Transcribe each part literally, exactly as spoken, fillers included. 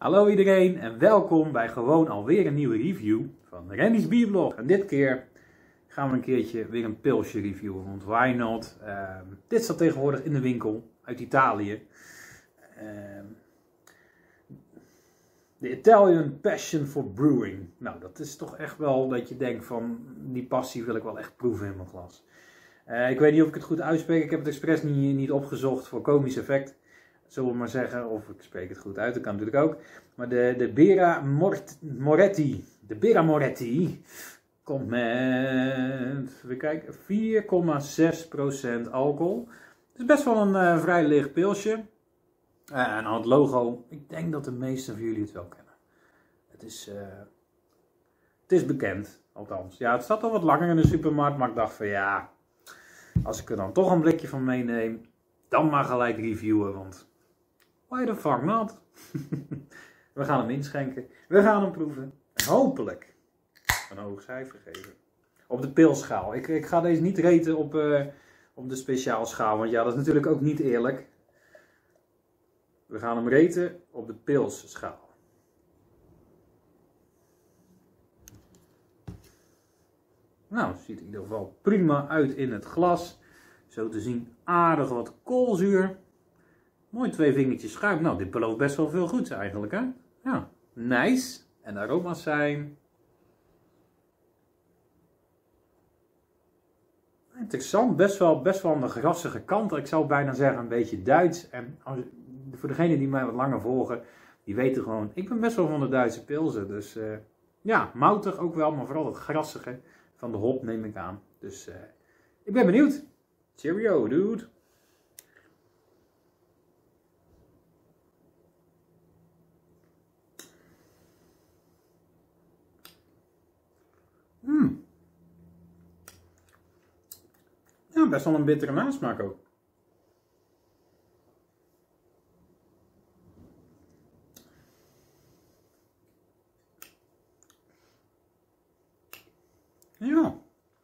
Hallo iedereen en welkom bij gewoon alweer een nieuwe review van Randy's Bierblog. En dit keer gaan we een keertje weer een pilsje reviewen, want why not? Uh, dit staat tegenwoordig in de winkel uit Italië. Uh, de Italian Passion for Brewing. Nou, dat is toch echt wel dat je denkt van die passie wil ik wel echt proeven in mijn glas. Uh, ik weet niet of ik het goed uitspreek, ik heb het expres niet, niet opgezocht voor komisch effect. Zullen we maar zeggen, of ik spreek het goed uit, dat kan natuurlijk ook. Maar de, de Birra Mort, Moretti, de Birra Moretti komt met, even kijken, vier komma zes procent alcohol. Het is best wel een uh, vrij licht pilsje. Uh, en aan het logo, ik denk dat de meesten van jullie het wel kennen. Het is, uh, het is bekend, althans. Ja, het staat al wat langer in de supermarkt, maar ik dacht van ja, als ik er dan toch een blikje van meeneem, dan maar gelijk reviewen, want why the fuck not? We gaan hem inschenken. We gaan hem proeven. Hopelijk een hoog cijfer geven. Op de pilschaal. Ik, ik ga deze niet raten op, uh, op de speciaalschaal. Want ja, dat is natuurlijk ook niet eerlijk. We gaan hem raten op de pilsschaal. Nou, het ziet er in ieder geval prima uit in het glas. Zo te zien aardig wat koolzuur. Mooi twee vingertjes schuim. Nou, dit belooft best wel veel goeds eigenlijk, hè? Ja, nice. En de aroma's zijn interessant. Best wel, best wel aan de grassige kant. Ik zou bijna zeggen een beetje Duits. En als, voor degenen die mij wat langer volgen, die weten gewoon, ik ben best wel van de Duitse pilsen. Dus uh, ja, moutig ook wel, maar vooral het grassige van de hop neem ik aan. Dus uh, ik ben benieuwd. Cheerio, dude. Mm. Ja, best wel een bittere nasmaak ook. Ja.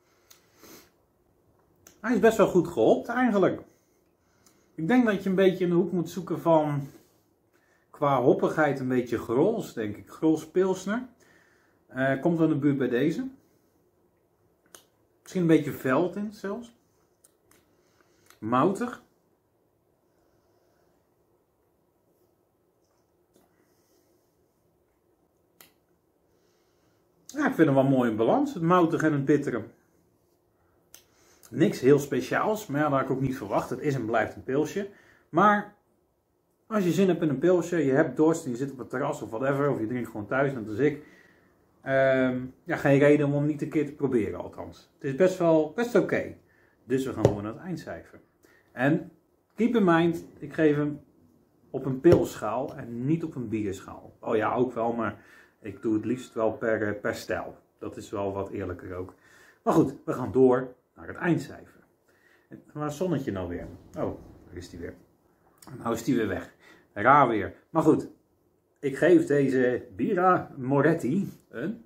Hij is best wel goed gehopt eigenlijk. Ik denk dat je een beetje in de hoek moet zoeken van, qua hoppigheid, een beetje Grols, denk ik. Grols Pilsner. Uh, komt dan de buurt bij deze. Misschien een beetje veld in zelfs. Moutig. Ja, ik vind hem wel mooi in balans. Het moutige en het bittere. Niks heel speciaals, maar ja, dat had ik ook niet verwacht. Het is en blijft een pilsje. Maar als je zin hebt in een pilsje, je hebt dorst en je zit op het terras of whatever, of je drinkt gewoon thuis, net als ik. Um, ja, geen reden om hem niet een keer te proberen althans. Het is best wel best oké. Okay. Dus we gaan gewoon naar het eindcijfer. En keep in mind, ik geef hem op een pilschaal en niet op een bierschaal. Oh ja, ook wel, maar ik doe het liefst wel per, per stijl. Dat is wel wat eerlijker ook. Maar goed, we gaan door naar het eindcijfer. En waar is het zonnetje nou weer? Oh, daar is die weer. Nou is die weer weg. Raar weer. Maar goed, ik geef deze Birra Moretti een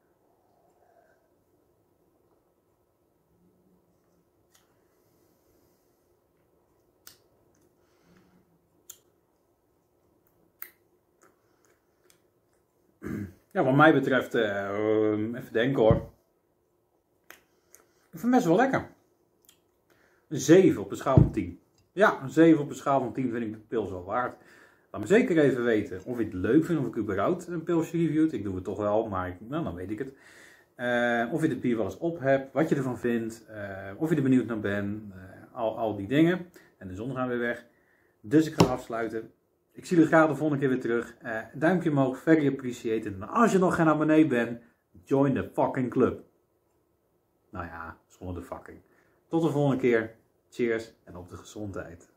ja, wat mij betreft, uh, even denken hoor. Ik vind het best wel lekker. Een zeven op een schaal van tien. Ja, een zeven op een schaal van tien vind ik de pils wel waard. Laat me zeker even weten of je het leuk vindt, of ik überhaupt een pilsje reviewt. Ik doe het toch wel, maar ik, nou, dan weet ik het. Uh, of je het bier wel eens op hebt, wat je ervan vindt, uh, of je er benieuwd naar bent, uh, al, al die dingen. En de zon gaat weer weg. Dus ik ga afsluiten. Ik zie jullie graag de volgende keer weer terug. Uh, duimpje omhoog, very appreciated. En als je nog geen abonnee bent, join the fucking club. Nou ja, zonder de fucking. Tot de volgende keer. Cheers en op de gezondheid.